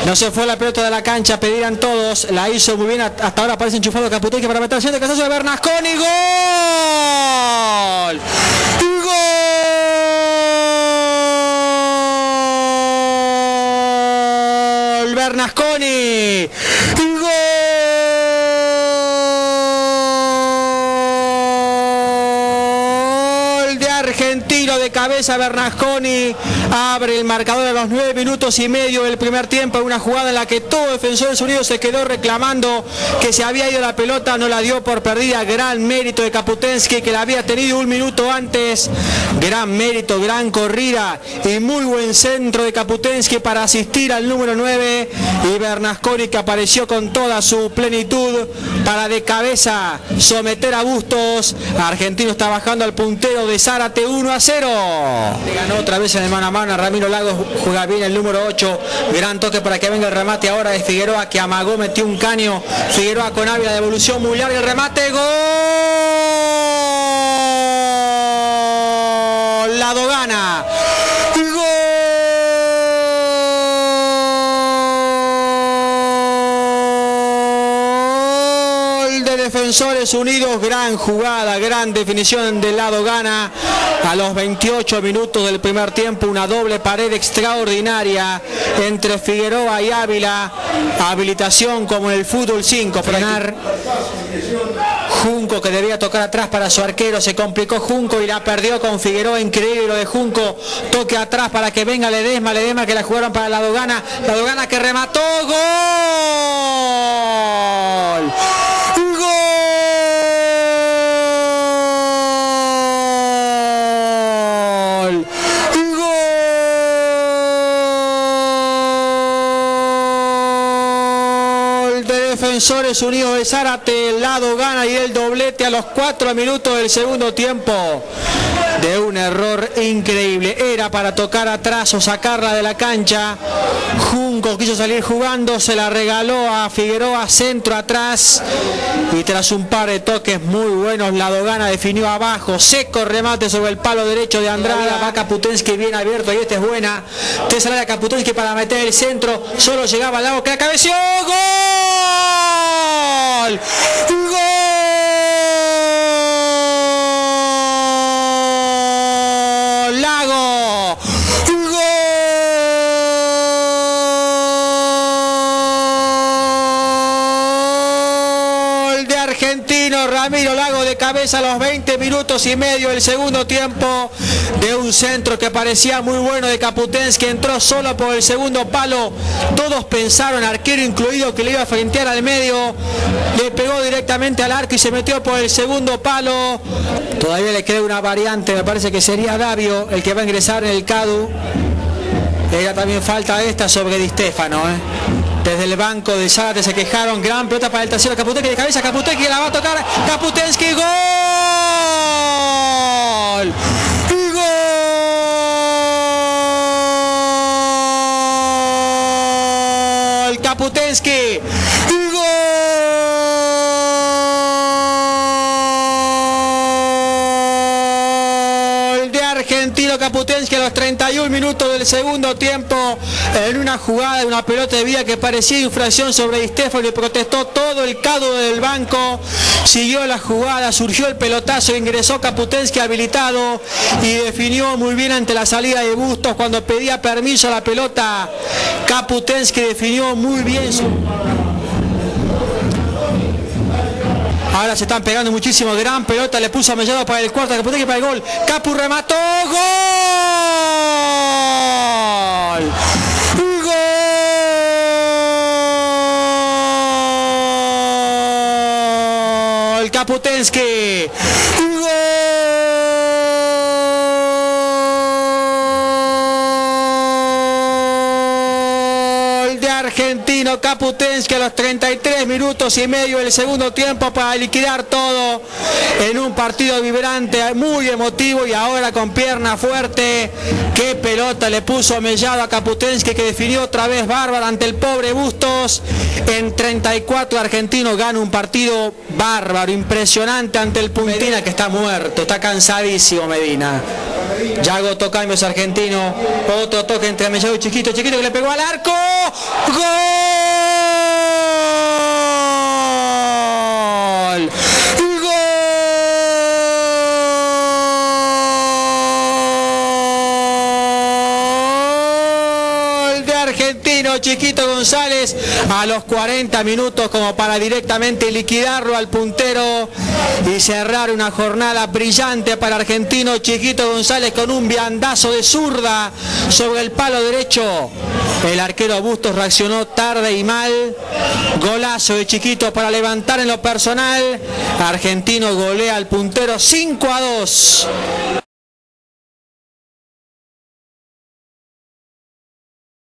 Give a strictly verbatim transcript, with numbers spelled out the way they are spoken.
No se fue la pelota de la cancha, pedirán todos. La hizo muy bien, hasta ahora parece enchufado Caputenski para meter el cabezazo de Bernasconi. ¡Gol! ¡Gol! Bernasconi. Argentino de cabeza, Bernasconi abre el marcador a los nueve minutos y medio del primer tiempo, en una jugada en la que todo Defensores Unidos se quedó reclamando que se había ido la pelota, no la dio por perdida. Gran mérito de Caputenski, que la había tenido un minuto antes. Gran mérito, gran corrida y muy buen centro de Caputenski para asistir al número nueve, y Bernasconi, que apareció con toda su plenitud para de cabeza someter a Bustos. Argentino está bajando al puntero de Zárate, uno a cero. Le ganó otra vez en el mano a mano a Ramiro Lagos, juega bien el número ocho. Gran toque para que venga el remate ahora de Figueroa, que amagó, metió un caño. Figueroa con Ávila, devolución muy larga, el remate, gol. La Dogana. Defensores Unidos, gran jugada, gran definición del lado Gana a los veintiocho minutos del primer tiempo, una doble pared extraordinaria entre Figueroa y Ávila, habilitación como en el fútbol cinco, frenar. Junco, que debía tocar atrás para su arquero, se complicó Junco y la perdió con Figueroa. Increíble lo de Junco, toque atrás para que venga Ledesma, Ledesma que la jugaron para la Dogana, la Dogana que remató, gol. Defensores Unidos de Zárate, el lado Gana y el doblete a los cuatro minutos del segundo tiempo. De un error increíble, era para tocar atrás o sacarla de la cancha. Junco quiso salir jugando, se la regaló a Figueroa, centro atrás, y tras un par de toques muy buenos, la Dogana definió abajo, seco remate sobre el palo derecho de Andrada. Va Caputenski bien abierto, y esta es buena. Te sale a Caputenski para meter el centro, solo llegaba al lado que la cabeció. ¡Gol! ¡Gol! Lago. Gol de Argentino, Ramiro Lago de cabeza a los veinte minutos y medio del segundo tiempo, de un centro que parecía muy bueno de Caputenski, entró solo por el segundo palo. Todos pensaron, arquero incluido, que le iba a frentear al medio, le pegó directamente al arco y se metió por el segundo palo. Todavía le queda una variante, me parece que sería Davio el que va a ingresar en el Cadu. Era también falta esta sobre Di Stefano, ¿eh? Desde el banco de Zárate se quejaron. Gran pelota para el tercero, Caputenski de cabeza, Caputenski la va a tocar, Caputenski, gol. Gol Caputenski. Argentino Caputenski a los treinta y un minutos del segundo tiempo, en una jugada de una pelota de vía que parecía infracción sobre Di Stefano, y protestó todo el Cadu del banco. Siguió la jugada, surgió el pelotazo, ingresó Caputenski habilitado y definió muy bien ante la salida de Bustos cuando pedía permiso a la pelota. Caputenski definió muy bien su... Ahora se están pegando muchísimo, gran pelota, le puso a Mellado para el cuarto, Caputenski para el gol, Capu remató, gol. Gol Caputenski. Argentino Caputenski a los treinta y tres minutos y medio del segundo tiempo para liquidar todo en un partido vibrante, muy emotivo, y ahora con pierna fuerte. Qué pelota le puso Mellado a Caputenski, que definió otra vez bárbaro ante el pobre Bustos. En treinta y cuatro Argentino gana un partido bárbaro, impresionante ante el Puntina, que está muerto, está cansadísimo Medina. Ya agotó cambios Argentino, otro toque entre Mellado y Chiquito, Chiquito que le pegó al arco. ¡Gol! Chiquito González a los cuarenta minutos como para directamente liquidarlo al puntero y cerrar una jornada brillante para Argentino. Chiquito González con un viandazo de zurda sobre el palo derecho. El arquero Bustos reaccionó tarde y mal. Golazo de Chiquito para levantar en lo personal. Argentino golea al puntero cinco a dos.